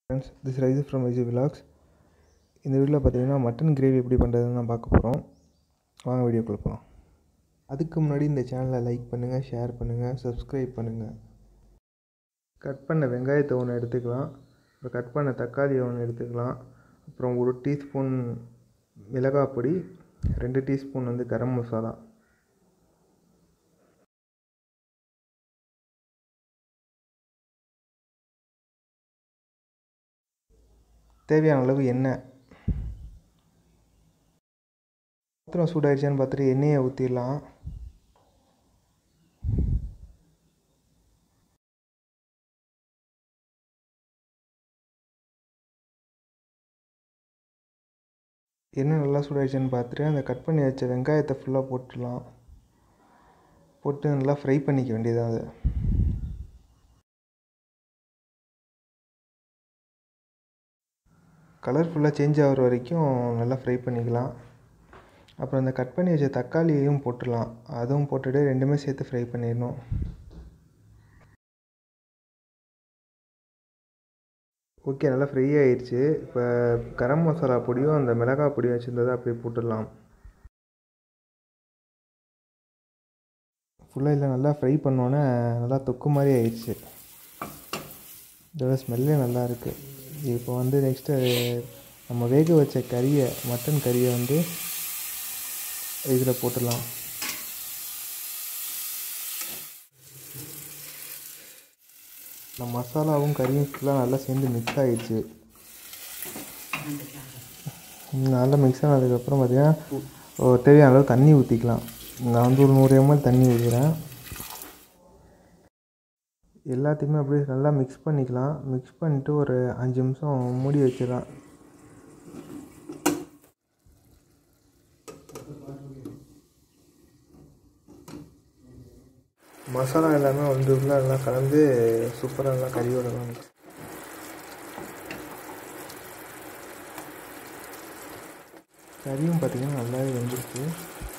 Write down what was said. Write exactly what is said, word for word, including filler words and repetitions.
Friends, this rice from Vijay vlogs. இந்த வீடியோவில் பார்த்தீங்கன்னா மட்டன் கிரேவி எப்படி பண்ணுறதுன்னு தான் பார்க்க போகிறோம். வாங்க வீடியோக்குள்ள போகலாம். அதுக்கு முன்னாடி இந்த சேனலை லைக் பண்ணுங்கள், ஷேர் பண்ணுங்கள், சப்ஸ்கிரைப் பண்ணுங்கள். கட் பண்ண வெங்காயத்தை ஒன்று எடுத்துக்கலாம், அப்புறம் கட் பண்ண தக்காளியை ஒன்று எடுத்துக்கலாம், அப்புறம் ஒரு டீஸ்பூன் மிளகாய் பொடி, ரெண்டு டீஸ்பூன் வந்து கரம் மசாலா, தேவையான அளவு எண்ணெய். பாத்திரம் சூடாயிடுச்சான்னு பார்த்துட்டு எண்ணெயை ஊற்றிடலாம். எண்ணெய் நல்லா சூடாயிடுச்சுன்னு பார்த்துட்டு அந்த கட் பண்ணி வச்ச வெங்காயத்தை ஃபுல்லாக போட்டுடலாம். போட்டு நல்லா ஃப்ரை பண்ணிக்க வேண்டியது. அது கலர் ஃபுல்லாக சேஞ்ச் ஆகிற வரைக்கும் நல்லா ஃப்ரை பண்ணிக்கலாம். அப்புறம் அந்த கட் பண்ணி வச்ச தக்காளியையும் போட்டுடலாம். அதுவும் போட்டுட்டு ரெண்டுமே சேர்த்து ஃப்ரை பண்ணிடணும். ஓகே, நல்லா ஃப்ரை ஆயிடுச்சு. இப்போ கரம் மசாலா பொடியும் அந்த மிளகாய் பொடியும் வச்சுருந்ததை அப்படியே போட்டுடலாம். ஃபுல்லாக இல்லை நல்லா ஃப்ரை பண்ணோன்னே நல்லா தொக்கு மாதிரி ஆயிடுச்சு. இதோட ஸ்மெல்லே நல்லா இருக்குது. இப்போ வந்து நெக்ஸ்ட்டு நம்ம வேக வச்ச கறியை, மட்டன் கறியை வந்து இதில் போட்டுடலாம். இந்த மசாலாவும் கறியும் ஃபுல்லாக நல்லா சேர்ந்து மிக்ஸ் ஆகிடுச்சு. நல்லா மிக்ஸ் ஆனதுக்கப்புறம் பார்த்திங்கன்னா தேவையான அளவு தண்ணி ஊற்றிக்கலாம். நான் வந்து ஒரு நூறு எம்எல் தண்ணி ஊற்றுறேன். எல்லாத்தையுமே அப்படியே நல்லா மிக்ஸ் பண்ணிக்கலாம். மிக்ஸ் பண்ணிவிட்டு ஒரு அஞ்சு நிமிஷம் மூடி வச்சிடலாம். மசாலா எல்லாமே வந்து ஃபுல்லாக நல்லா கலந்து சூப்பராக நல்லா கறியோட மிக்ஸ். கறியும் பார்த்திங்கன்னா நல்லாவே வெந்துருச்சு.